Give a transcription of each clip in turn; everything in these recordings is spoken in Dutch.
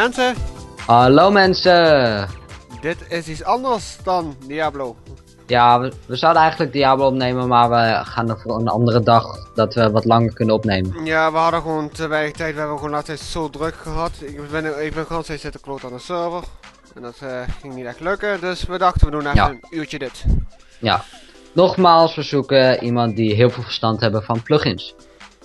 Mensen, Hallo mensen! dit is iets anders dan Diablo. Ja, we zouden eigenlijk Diablo opnemen, maar we gaan er voor een andere dag dat we wat langer kunnen opnemen. Ja, we hadden gewoon te weinig tijd. We hebben gewoon laatst tijd zo druk gehad. Ik ben gewoon steeds zitten kloot aan de server. En dat ging niet echt lukken. Dus we dachten we doen even een uurtje dit. Ja. Nogmaals, we zoeken iemand die heel veel verstand hebben van plugins.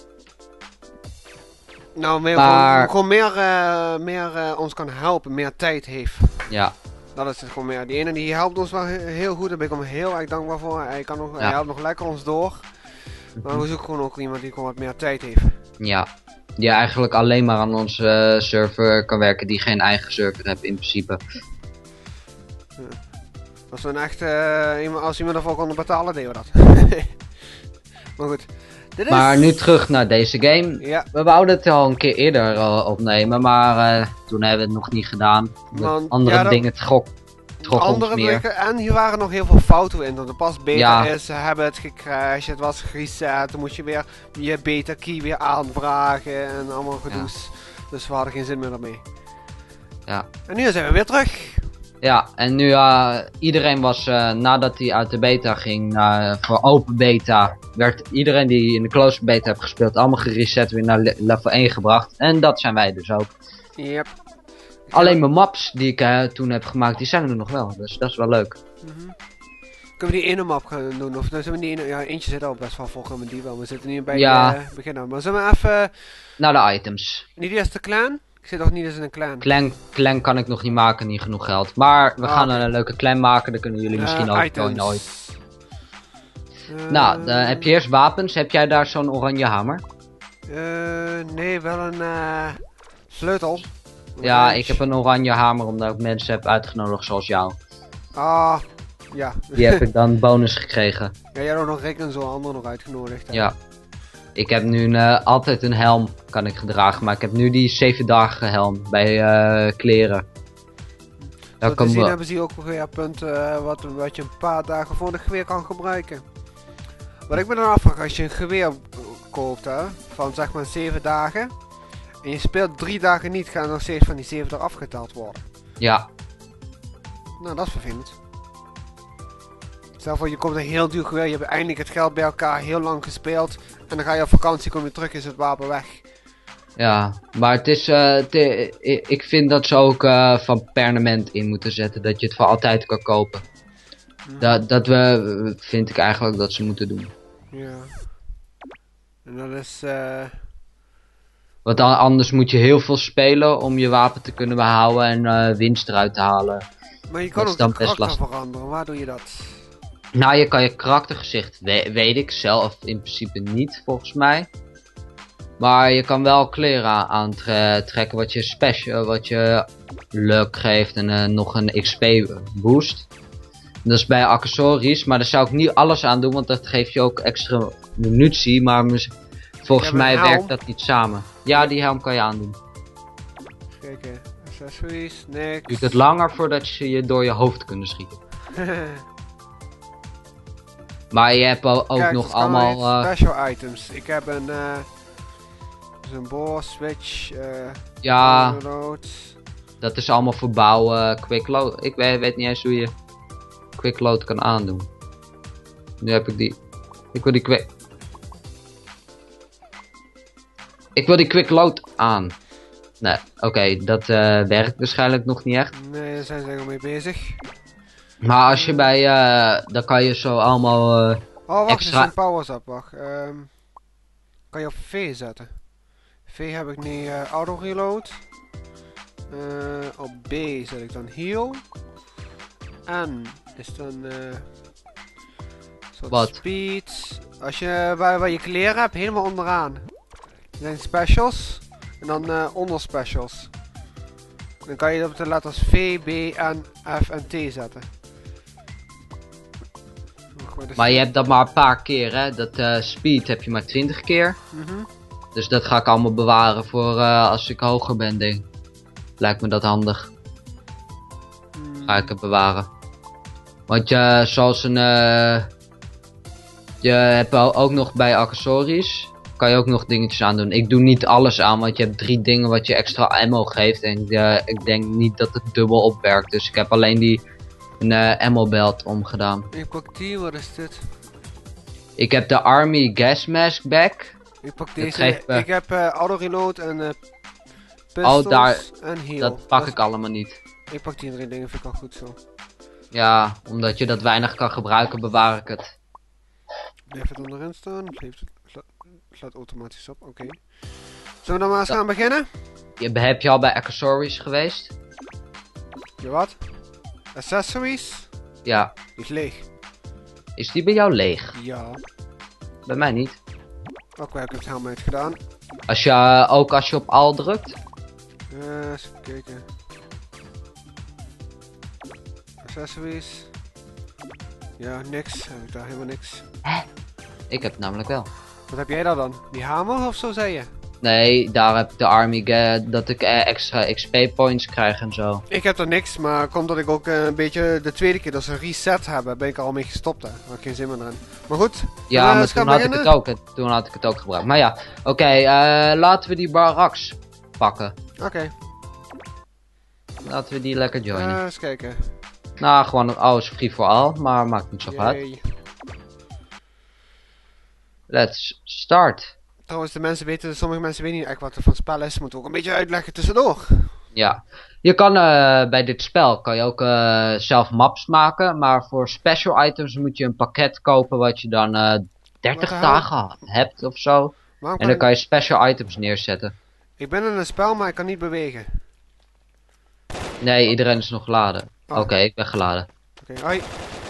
Nou, gewoon meer ons kan helpen, meer tijd heeft. Ja. Dat is het gewoon meer. Die ene die helpt ons wel heel goed, daar ben ik hem heel erg dankbaar voor. Hij helpt nog lekker ons door. Maar we zoeken gewoon ook iemand die gewoon wat meer tijd heeft. Ja. Die eigenlijk alleen maar aan onze server kan werken, die geen eigen server heeft in principe. Ja. Als we een echt, als iemand ervoor kon betalen, deden we dat. Maar goed. Maar nu terug naar deze game. Ja. We wouden het al een keer eerder opnemen, maar toen hebben we het nog niet gedaan. Andere dingen trok ons meer. En hier waren nog heel veel fouten in. Dat de pas beta is, ze hebben het gecrashed, het was gereset. Dan moet je weer je beta key weer aanvragen en allemaal gedoes. Ja. Dus we hadden geen zin meer daarmee. Ja. En nu zijn we weer terug. Ja, en nu iedereen was, nadat hij uit de beta ging voor open beta, werd iedereen die in de closed beta heeft gespeeld allemaal gereset weer naar level 1 gebracht. En dat zijn wij dus ook. Yep. Alleen mijn maps die ik toen heb gemaakt, die zijn er nog wel, dus dat is wel leuk. Kunnen we die ene map gaan doen? Of zullen we die ene, ja, eentje zit al best wel vol, gaan we die wel. We zitten nu bij beginnen. Maar zullen we even... Naar de items. Niet eerst de clan? Ik zit nog niet eens in een clan. Clan kan ik nog niet maken, niet genoeg geld. Maar we gaan een leuke clan maken, dan kunnen jullie misschien ook joinen ooit. Nou, heb je eerst wapens? Heb jij daar zo'n oranje hamer? Nee, wel een sleutel. Ja, ik heb een oranje hamer omdat ik mensen heb uitgenodigd zoals jou. Ah, ja. Die heb ik dan bonus gekregen. Ja, jij hebt ook nog Rick en zo anderen nog uitgenodigd. Hè? Ja. Ik heb nu altijd een helm, kan ik gedragen, maar ik heb nu die 7 dagen helm bij kleren. Zo te zien hebben ze ook weer punten wat je een paar dagen voor de geweer kan gebruiken. Wat ik me dan afvraag, als je een geweer koopt van zeg maar 7 dagen, en je speelt 3 dagen niet, gaan er nog steeds van die 7 eraf geteld worden. Ja. Nou, dat is vervelend. Stel voor je koopt een heel duur geweer, je hebt eindelijk het geld bij elkaar, heel lang gespeeld. En dan ga je op vakantie, kom je terug, is het wapen weg. Ja, maar het is, ik vind dat ze ook van permanent in moeten zetten, dat je het voor altijd kan kopen. Dat vind ik eigenlijk dat ze moeten doen. Ja. En dat is, Want anders moet je heel veel spelen om je wapen te kunnen behouden en winst eruit te halen. Maar je kan ook de karakter veranderen, waar doe je dat? Nou, je kan je karaktergezicht, weet ik zelf in principe niet, volgens mij. Maar je kan wel kleren aantrekken wat je special, wat je luck geeft en nog een XP boost. Dat is bij accessories, maar daar zou ik niet alles aan doen, want dat geeft je ook extra munitie, maar volgens mij werkt dat niet samen. Ja, die helm kan je aandoen. Kijken, accessories, niks. Duurt het langer voordat ze je door je hoofd kunnen schieten. Maar je hebt ook nog allemaal... special items. Ik heb een boor, switch, ja, reload. Dat is allemaal voor bouwen, quick load. Ik weet niet eens hoe je quick load kan aandoen. Nu heb ik die. Ik wil die quick load aan. Nee, oké, dat werkt waarschijnlijk nog niet echt. Nee, daar zijn ze nog mee bezig. Maar als je bij, dan kan je zo allemaal oh, wacht, extra... er zijn powers up, wacht. Kan je op V zetten. V heb ik nu auto reload. Op B zet ik dan heal. En is dan wat? Speed. Als je waar je kleren hebt, helemaal onderaan. Er zijn specials. En dan onder specials. Dan kan je op de letters V, B, N, F en T zetten. Maar je hebt dat maar een paar keer, hè? Dat speed heb je maar 20 keer. Dus dat ga ik allemaal bewaren voor als ik hoger ben, denk. Lijkt me dat handig. Ga ik het bewaren. Want zoals een... je hebt ook nog bij accessories. kan je ook nog dingetjes aan doen. Ik doe niet alles aan, want je hebt 3 dingen wat je extra ammo geeft. En ik denk niet dat het dubbel opwerkt. Dus ik heb alleen die ammo belt omgedaan. Ik pak die, wat is dit? Ik heb de Army Gas Mask Back. Ik pak deze. Ik heb auto reload en pistols en heal. Dat pak ik allemaal niet. Ik pak die 3 dingen, vind ik al goed zo. Ja, omdat je dat weinig kan gebruiken, bewaar ik het. Blijf het onderin staan. Slaat automatisch op, oké. Zullen we dan maar eens gaan beginnen? Heb je al bij accessories geweest? Ja, wat? Accessories? Ja. Die is leeg. Is die bij jou leeg? Ja. Bij mij niet. Ook wel, ik heb het helemaal niet gedaan. Ook als je op al drukt? Eens kijken. Accessories. Ja, niks. Heb ik daar helemaal niks. Hè? Ik heb het namelijk wel. Wat heb jij daar dan? Die hamer of zo zei je? Nee, daar heb ik de Army dat ik extra XP points krijg en zo. Ik heb er niks, maar komt dat ik ook een beetje de tweede keer dat ze een reset hebben, ben ik er al mee gestopt. Hè. Daar heb ik geen zin meer in. Maar goed. Ja, maar toen had ik het ook. Toen had ik het ook gebruikt. Maar ja, oké, laten we die barracks pakken. Oké. Laten we die lekker joinen. Eens kijken. Nou, gewoon is free for all, maar maakt niet zo uit. Let's start. Trouwens, sommige mensen weten niet echt wat er van het spel is. Moeten we ook een beetje uitleggen tussendoor. Ja, je kan bij dit spel kan je ook zelf maps maken, maar voor special items moet je een pakket kopen wat je dan 30 dagen hebt of zo. En dan kan je special items neerzetten. Ik ben in een spel, maar ik kan niet bewegen. Nee, iedereen is nog geladen. Oh. Oké, ik ben geladen. Oké, hoi.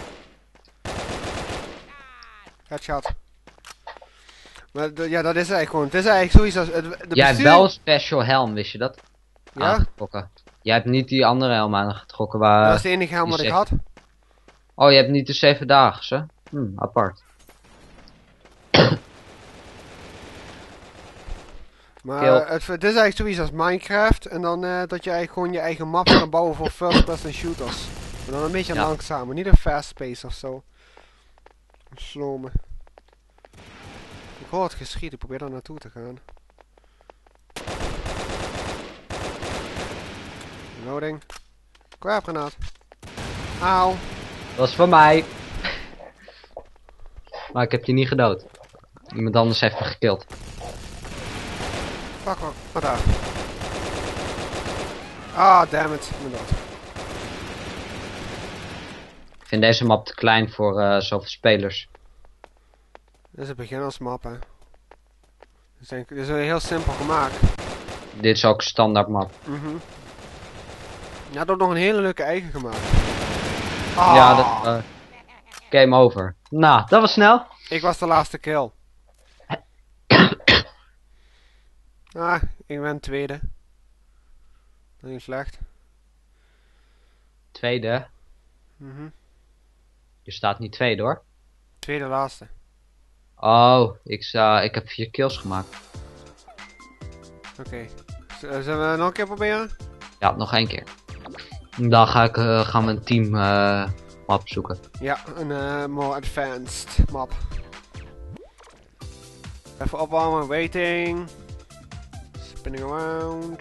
Headshot. Maar ja, dat is eigenlijk gewoon. Het is eigenlijk zoiets als. Jij hebt wel een special helm, wist je dat? Ja? Aangetrokken. Jij hebt niet die andere helm aangetrokken waar... Dat is de enige helm wat ik had. Oh, je hebt niet de 7-daagse? Apart. Maar het is eigenlijk zoiets als Minecraft. En dan dat je eigenlijk gewoon je eigen map kan bouwen voor first person shooters. Maar dan een beetje langzamer, niet een fast pace of zo. Slomen. Ik hoor het geschiet, ik probeer daar naartoe te gaan. Loading. Kruipgranaat. Auw. Dat was van mij. Maar ik heb je niet gedood. Iemand anders heeft me gekild. Fuck, wat daar. Ah, damn it. Ik ben dood. Ik vind deze map te klein voor zoveel spelers. Dit is een beginnersmap, hè. Dit is heel simpel gemaakt. Dit is ook een standaard map. Ja, dat nog een hele leuke eigen gemaakt. Ja, dat... game over. Nou, dat was snel. Ik was de laatste kill. Ik ben tweede. Dat is niet slecht. Tweede? Je staat niet tweede hoor. Tweede laatste. Oh, ik heb 4 kills gemaakt. Oké. Zullen we nog een keer proberen? Ja, nog 1 keer. Dan gaan we een team map zoeken. Ja, een more advanced map. Even opwarmen, waiting. Spinning around.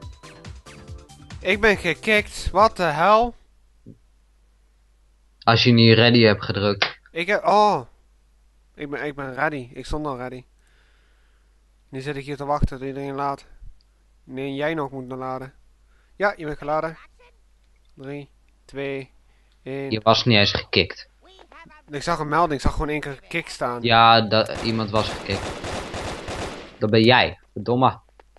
Ik ben gekikt, what the hell? Als je niet ready hebt gedrukt. Ik ben ready, ik stond al ready. Nu zit ik hier te wachten tot iedereen laat. Nee, jij nog moet laden. Ja, je bent geladen. 3, 2, 1. Je was niet eens gekikt. Ik zag een melding, ik zag gewoon 1 keer kick staan. Ja, iemand was gekikt. Dat ben jij, verdomme.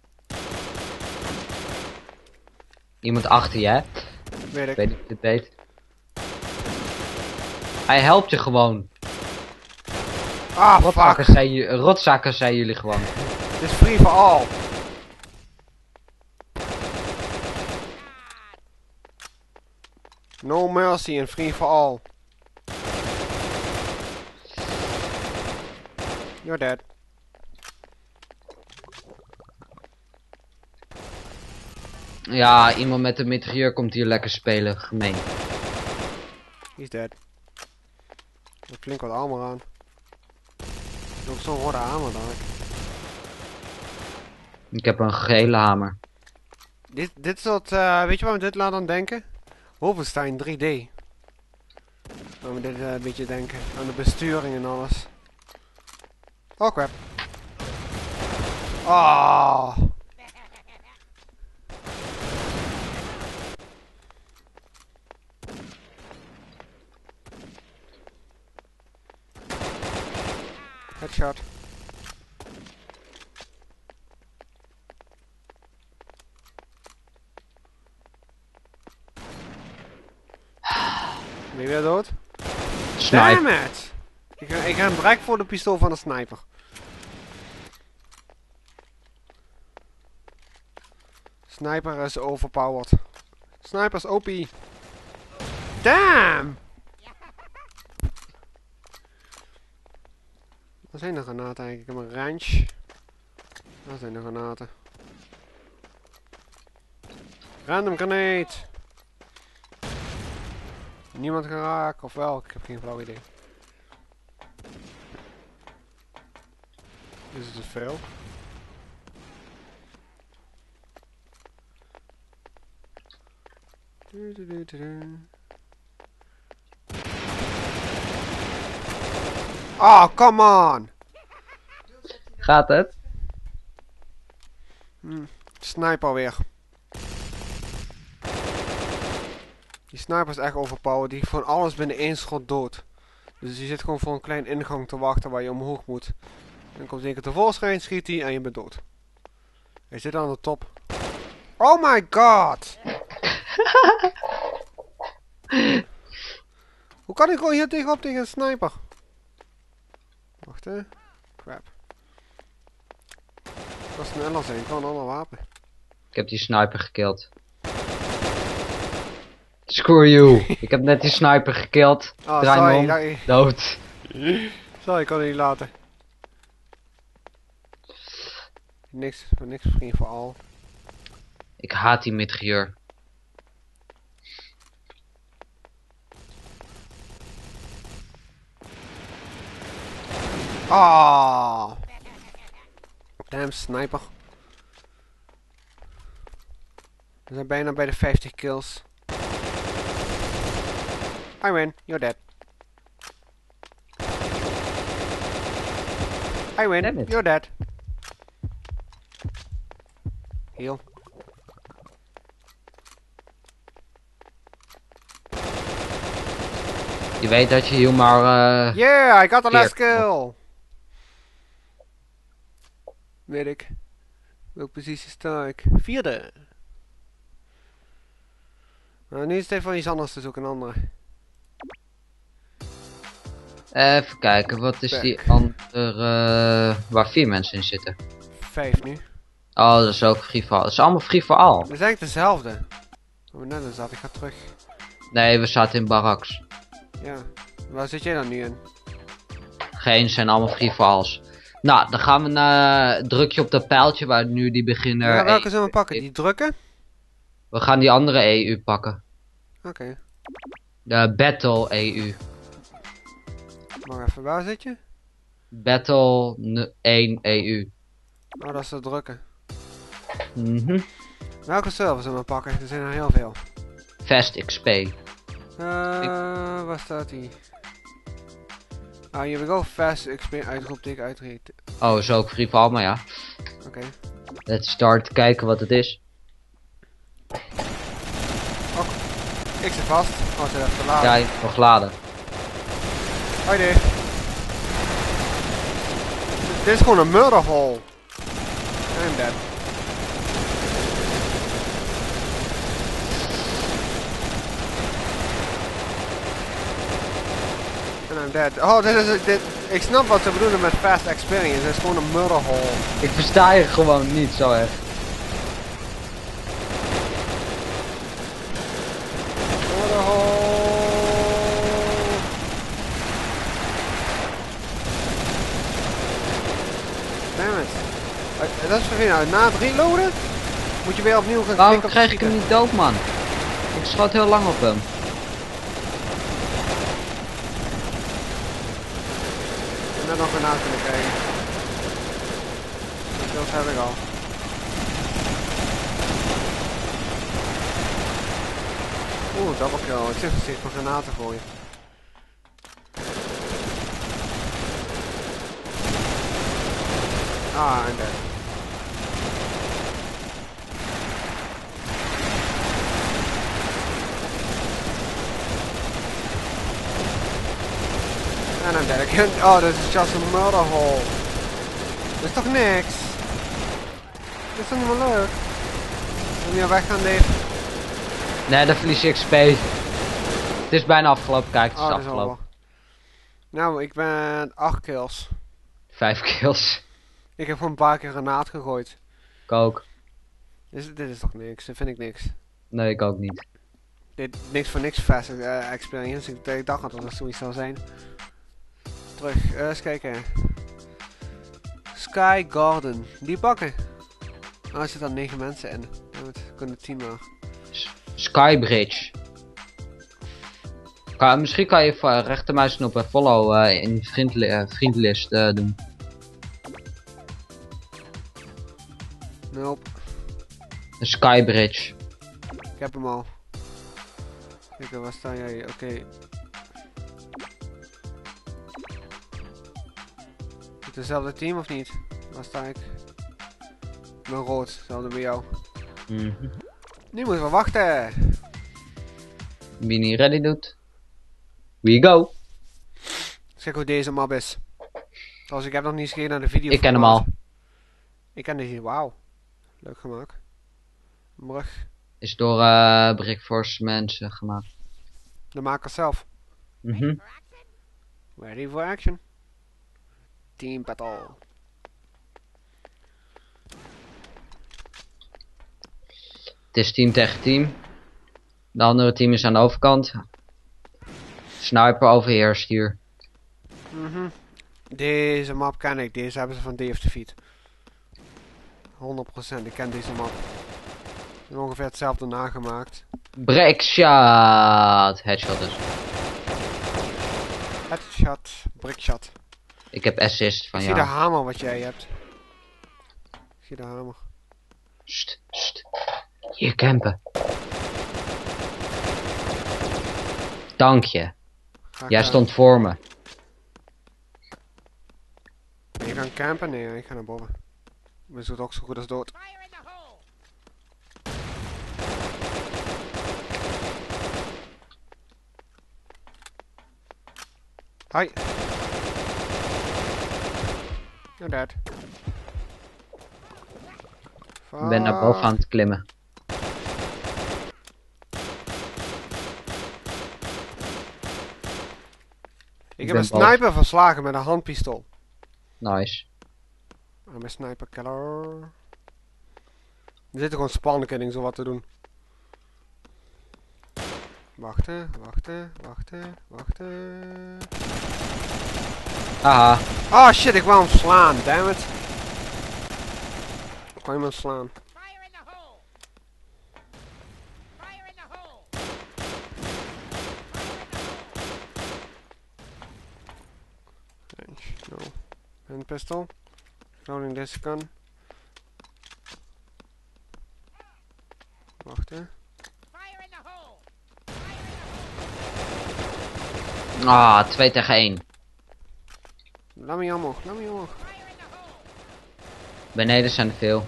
Iemand achter je, hè? Weet ik. Weet ik dit weet. Hij helpt je gewoon. Fuck. Rotzakken zijn jullie gewoon. Het is free for all. No mercy and free for all. You're dead. Ja, iemand met een mitrailleur komt hier lekker spelen. Gemeen. He's dead. Er klinkt wat armor aan. Ook zo'n rode armor dadelijk. Ik heb een gele hamer. Dit soort, weet je waar me dit laat aan denken? Wolfenstein 3D. Waar we dit een beetje denken. Aan de besturing en alles. Oh crap. Ah. Headshot. Ben je weer dood? Snipe. Damn it! Ik ga direct voor de pistool van de sniper. Sniper is overpowered. Sniper is OP. Damn! Waar zijn de granaten eigenlijk? Ik heb een range. Daar zijn de granaten. Random grenade! Niemand geraakt, of wel? Ik heb geen flauw idee. Is het te veel? Oh, come on! Gaat het? Sniper weer. Die sniper is echt overpowered. Die gewoon alles binnen één schot dood. Dus je zit gewoon voor een klein ingang te wachten waar je omhoog moet. Dan komt één keer tevoorschijn, schiet hij en je bent dood. Hij zit aan de top. Oh my god! Hoe kan ik gewoon hier tegenop tegen een sniper? Wacht hè. Crap. Ik kan sneller zijn, ik kan een ander wapen. Ik heb die sniper gekild. Screw you. Ik heb net die sniper gekild. Oh, Draai me om. sorry. Dood. Sorry, ik kan het niet laten. Niks vriend voor al. Ik haat die mitrailleur. Ah! Damn sniper. We zijn bijna bij de 50 kills. I win, you're dead. I win, Damn it. you're dead. Heal. Je weet dat je hier maar... Yeah, I got the last Veer. kill. Weet ik. Welke positie sta ik? 4e. Nou, nu is het even van iets anders te zoeken, een andere. Even kijken, wat is die andere... waar 4 mensen in zitten? 5 nu. Oh, dat is ook free for all. Dat is allemaal free for all. Dat is eigenlijk dezelfde. Waar we net in zaten, ik ga terug. Nee, we zaten in barracks. Ja. Waar zit jij dan nu in? Geen, zijn allemaal free for alls. Nou, dan gaan we naar... Druk je op dat pijltje waar nu die beginner... Ja, welke zullen we pakken? Die drukken? We gaan die andere EU pakken. Oké. De Battle EU. Wacht even, waar zit je? Battle 1 EU. Oh, dat is de drukken. Mhm. Welke server zullen we pakken? Er zijn er heel veel. Fast XP. Waar staat die? Ah, here we go. Fast XP, uitroepteken, uitreed. Oh, is ook free for all, maar ja. Oké. Let's start kijken wat het is. Oh, ik zit vast. Oh, ze heeft geladen. Ja, nog laden. Hoi Dave. Dit is gewoon een murder hole. I'm dead. En I'm dead. Oh, dit. Ik snap wat ze bedoelen met fast experience. Het is gewoon een murder hole. Ik versta je gewoon niet zo erg. Murder hole. Damn it. Dat is vervelend. Na het reloaden moet je weer opnieuw gaan Waarom klikken op krijg ik hem schieten. niet dood, man? Ik schoot heel lang op hem. En net nog een na kunnen krijgen. Dat heb ik al. Oeh, double kill. Ik zit nog steeds van granaten gooien. Ah, en daar. En dan dead again. Oh, this is just a murder hole. Dat is toch niks? Dat is toch niet meer leuk? Wil je weg gaan, Dave? Nee, dan verlies je XP. Het is bijna afgelopen, kijk, het is dat is afgelopen. al wel. Nou, ik ben 8 kills. 5 kills. Ik heb gewoon een paar keer granaat gegooid. Ik ook. Dit is toch niks? Dat vind ik niks. Nee, ik ook niet. Niks voor niks fast experience. Ik dacht dat het zoiets zou zijn. Terug, eens kijken. Sky Garden. Die pakken. Ah, er zitten 9 mensen in. We kunnen 10 maar. Skybridge. Misschien kan je rechtermuisknop en follow in vriendlist doen. Nope. Een Skybridge. Ik heb hem al. Kijk, waar sta jij? Oké. Is het dezelfde team of niet? Waar sta ik? Ik ben rood, hetzelfde bij jou. Nu moeten we wachten. Wie niet ready doet. We go. Zeg hoe deze map is. Trouwens, ik heb nog niet eens gekeken naar de video. Ik ken hem al. Ik ken deze, wauw. Leuk gemaakt. Brug. Is door Brickforce mensen gemaakt. De maker zelf. Ready for action. Team battle. Het is team tegen team. De andere team is aan de overkant. Sniper overheerst hier. Deze map ken ik. Deze hebben ze van Day of Defeat. 100%. Ik ken deze map. Ik heb ongeveer hetzelfde nagemaakt. Breakshot. Headshot dus. Headshot. Brickshot. Ik heb assist van Ik jou. zie de hamer wat jij hebt. Ik zie de hamer. Sst, sst. Hier campen. Dank je. Jij stond voor me. Ben je gaan campen? Nee, ik ga naar boven. We zijn ook zo goed als dood. Hi. You're dead. Ik ben naar boven aan het klimmen. Ik heb een sniper verslagen met een handpistool. Nice. I'm a sniper killer. Er zitten gewoon spanningen zo wat te doen. Wachten, wachten, wachten, wachten. Haha. Oh shit, ik wou hem slaan, dammit. Ik wou hem slaan. No. Een pistol. Loading this gun. Wachten. Ah, 2 tegen 1. Laat me omhoog, laat me omhoog. Beneden zijn er veel.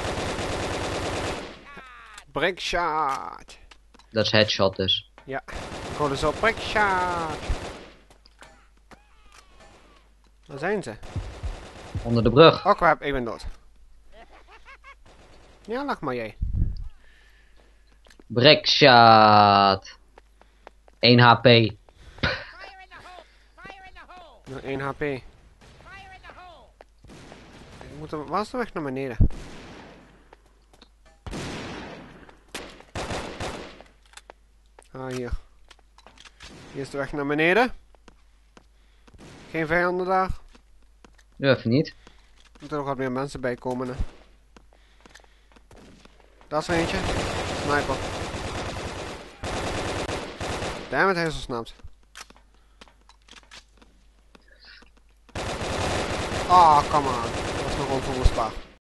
Brickshot. Dat is headshot dus. Ja, ik hoorde zo brickshot. Waar zijn ze? Onder de brug. Oh crap, ik ben dood. Ja, lach maar jij. Brickshot. 1 HP. Nog 1 HP. Ik moet waar is de weg naar beneden? Ah, hier. Hier is de weg naar beneden. Geen vijanden daar. Nu even niet. Er moeten nog wat meer mensen bij komen. Hè. Daar is er eentje. Sniper. Dammit, hij is ontsnapt. Ah, come on. Dat was nog onvoorspelbaar.